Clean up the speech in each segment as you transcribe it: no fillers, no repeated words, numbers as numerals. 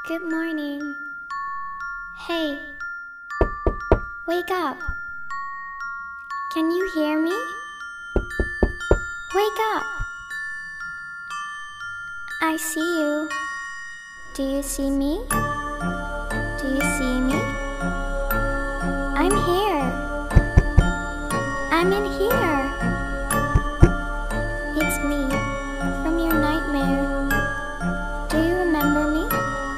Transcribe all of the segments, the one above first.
Good morning. Hey, wake up. Can you hear me? Wake up. I see you. Do you see me? Do you see me? I'm here. I'm in here. It's me from your nightmare. Do you remember me?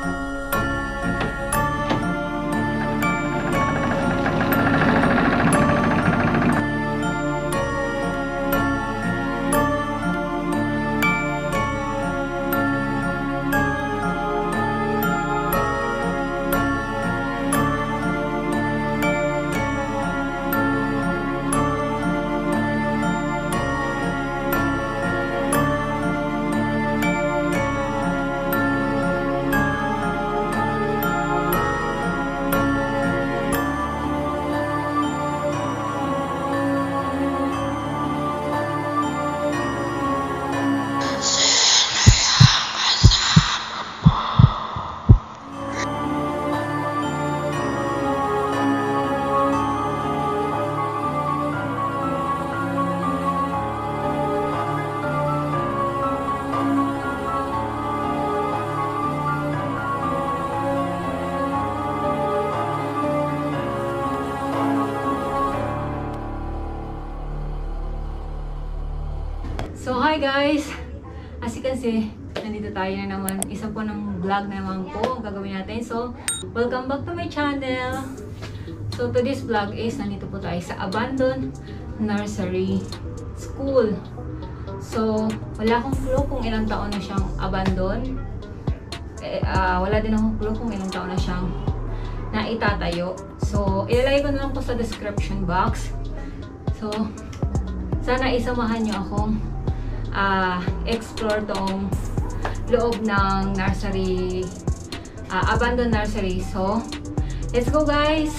So hi guys! As you can see, nandito tayo na naman. Isa po ng vlog na naman po ang gagawin natin. So, welcome back to my channel. So, today's vlog is nandito po tayo sa Abandoned Nursery School. So, wala akong clue kung ilang taon na siyang abandon. Wala din akong clue kung ilang taon na siyang naitatayo. So, ilalagay ko na lang po sa description box. So, sana isamahan nyo akong explore tong loob ng nursery, abandoned nursery. So, let's go guys!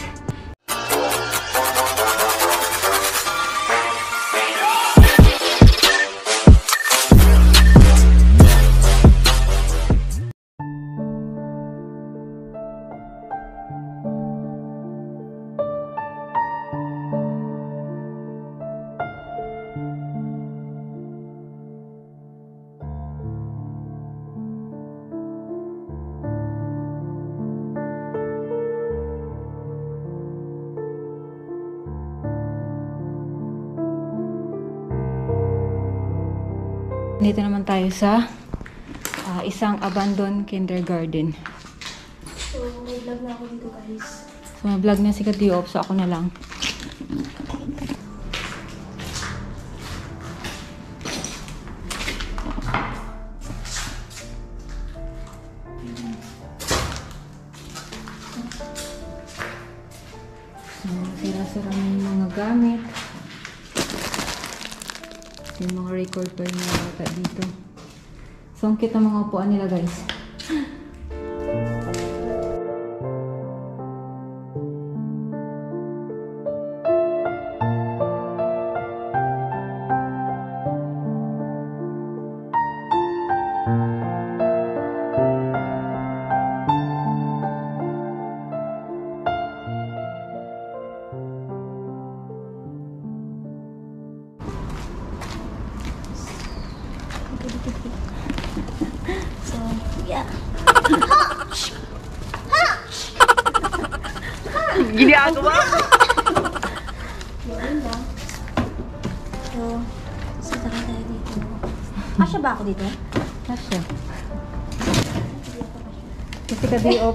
Dito naman tayo sa isang abandoned kindergarten. So, may vlog na ako dito guys. So, may vlog na si Katiop, so ako na lang. So, sira-sira na yung mga gamit. Yung mga record toy na bata dito. So, ang cute ng mga upuan nila guys. So, yeah. Gini ako ba? Yun lang. So, sasakay tayo dito. Kasya ba ako dito? Kasya. Kasi Katiop,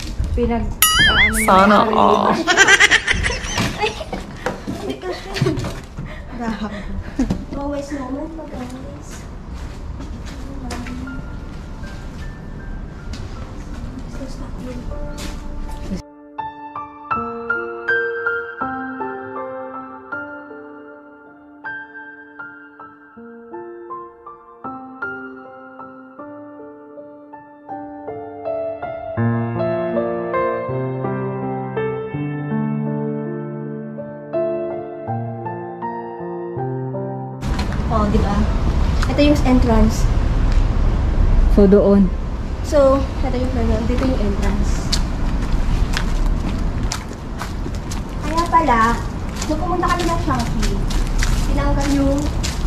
Sana all. Ay! Hindi kasya. Dahak. Always moment pa guys. Stop here. Oh, di ba? Ito yung entrance. So, doon. So, ito yung ganun. Dito yung entrance. Kaya pala, nung pumunta kami ng Shangki, tinanggal yung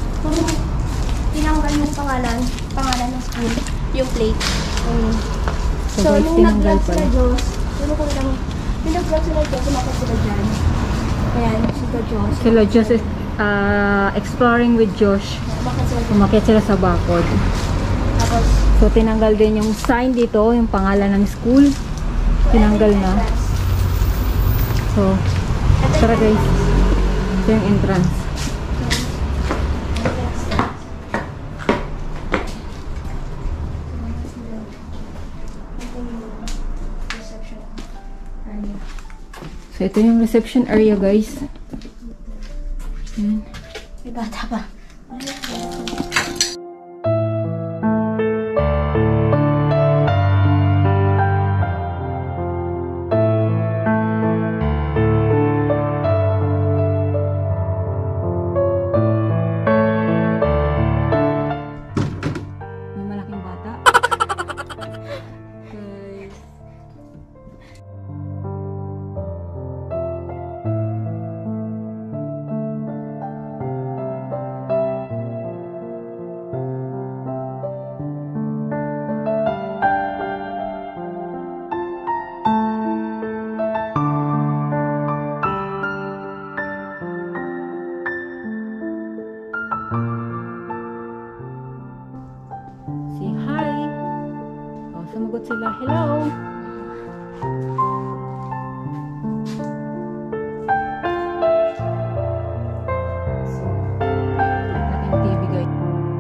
pangalan ng school, yung plate. So, guys, nung tinanggal nag-vlog sila pala. Diyos, nung nag-vlog sila Diyos, umakot sila dyan. Ayan, sila Diyos. Sila Josh is exploring with Josh. Umakot sila dyan. Umakyat sila sa bakod. Tapos, So, tinanggal din yung sign dito, yung pangalan ng school. Tinanggal na. So, tara guys. Ito yung entrance. So, ito yung reception area guys. Yan. may bata pa. May malaking bata. Guys. Say hi. Oh, sumagot sila. Hello. Laking TV guys.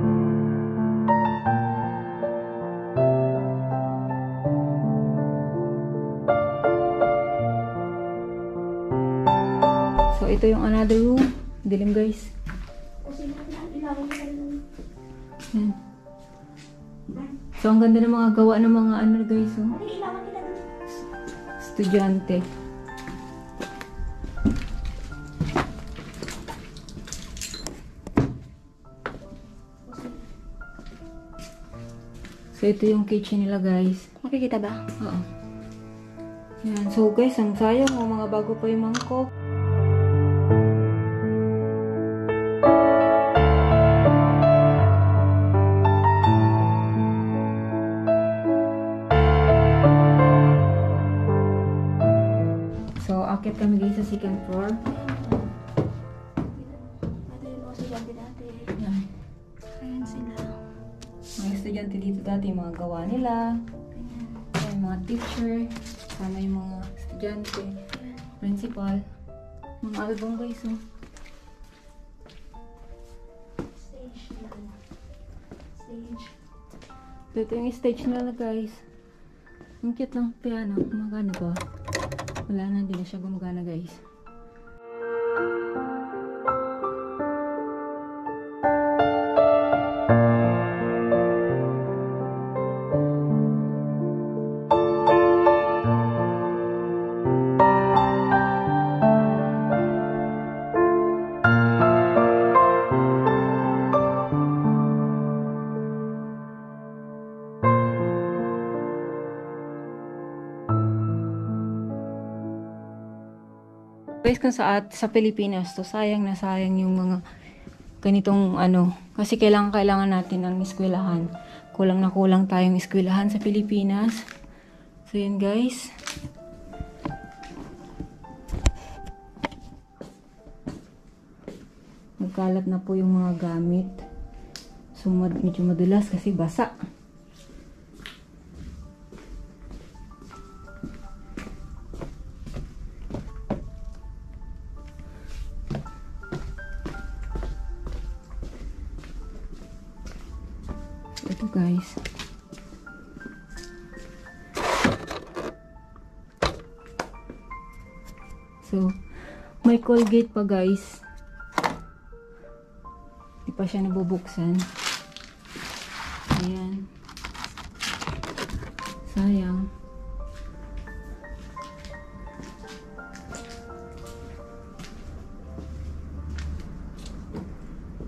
So, ito yung another room. Dilim guys. Yan. So, ang ganda ng mga gawa ng mga ano guys, oh. Estudyante. So, ito yung kitchen nila guys. Makikita ba? Oo. Yan. So, guys, ang sayang, oh, mga bago pa yung mangkok. So, akit kami guys sa second floor. Ito yung mga estudyante dati. Yan. Ayan sila. Mga estudyante dito dati, yung mga gawa nila. Ayan, yung mga teacher. Sama yung mga estudyante. Principal. Mga album guys, oh. Stage lang. Stage. So, ito yung stage nila guys. Ang cute lang piano. Gumagana ba? Wala na, hindi na siya gumagana guys. Guys, kung sa Pilipinas to, sayang na sayang yung mga ganitong ano. Kasi kailangan natin ng eskwelahan. Kulang na kulang tayong eskwelahan sa Pilipinas. So, yun guys. Nagkalat na po yung mga gamit. So, medyo madulas kasi basa. Ito guys. So, may Colgate pa guys. Hindi pa siya nabubuksan. Ayan. Sayang.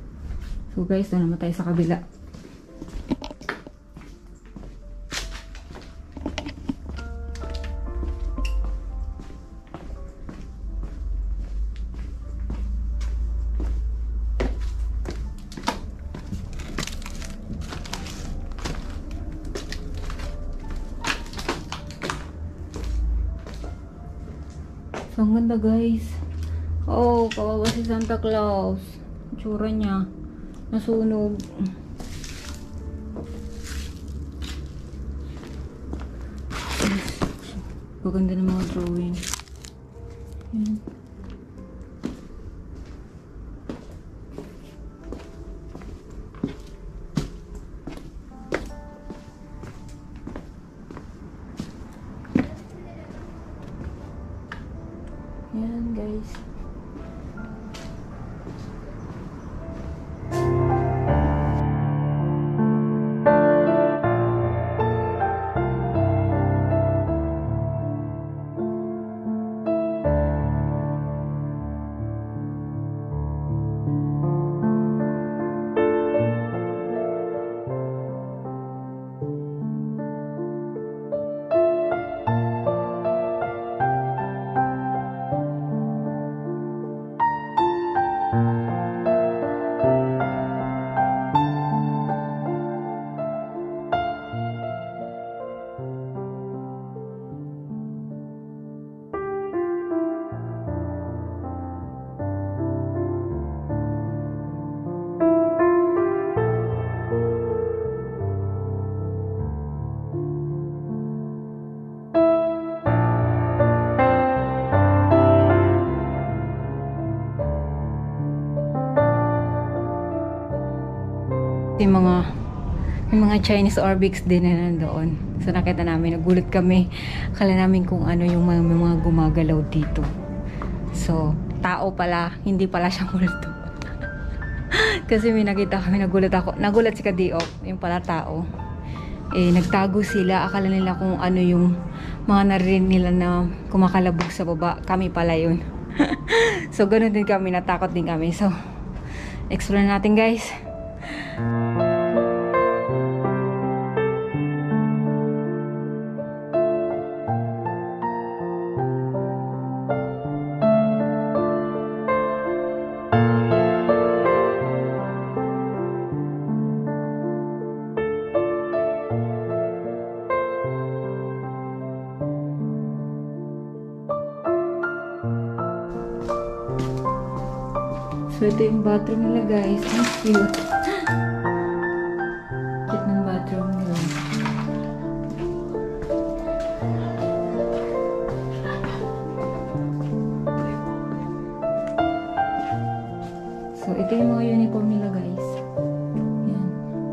So guys, doon naman tayo sa kabila. So, ang ganda guys. Oh, kawawa si Santa Claus. Tsura niya. Nasunog. Maganda ng mga drawing. Yan. Yan guys. Yung mga Chinese Orbix din na nandoon. So nakita namin, nagulat kami. Akala namin kung ano yung mga gumagalaw dito. So, tao pala, hindi pala siya multo. Kasi may nakita kami, nagulat si Kadiok, yung pala tao. Eh, nagtago sila, akala nila kung ano yung mga narinig nila na kumakalabog sa baba. Kami pala yun. So, ganun din kami, natakot din kami. So, explore natin guys. So, ito yung bathroom nila guys. Ang cute. Cute ng bathroom nila. So, ito yung mga uniform nila guys. Yan.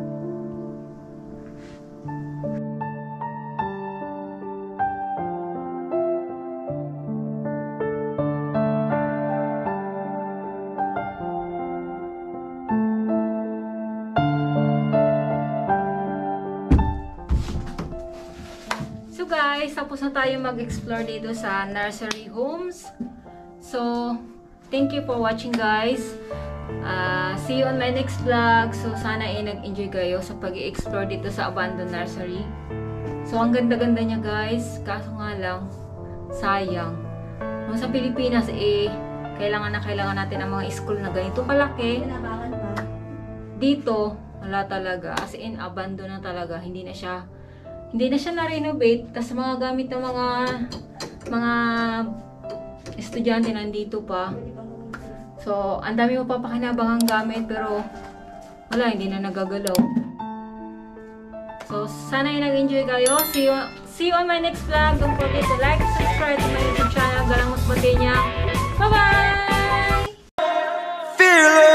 Guys, tapos na tayo mag-explore dito sa nursery homes. So, thank you for watching guys. See you on my next vlog. So, sana nag-enjoy kayo sa pag-i-explore dito sa abandoned nursery. So, ang ganda-ganda niya guys. Kaso nga lang, sayang. Sa Pilipinas, kailangan natin ang mga school na ganito kalaki. Dito, wala talaga. As in, abandoned na talaga. Hindi na siya na-renovate. Tapos mga gamit ng mga estudyante nandito pa. So, ang dami mapapakinabangang gamit pero wala, hindi na nagagalaw. So, sana nag-enjoy kayo. See you on my next vlog. Don't forget to like, subscribe to my YouTube channel. Galang Mas Batenya. Bye-bye!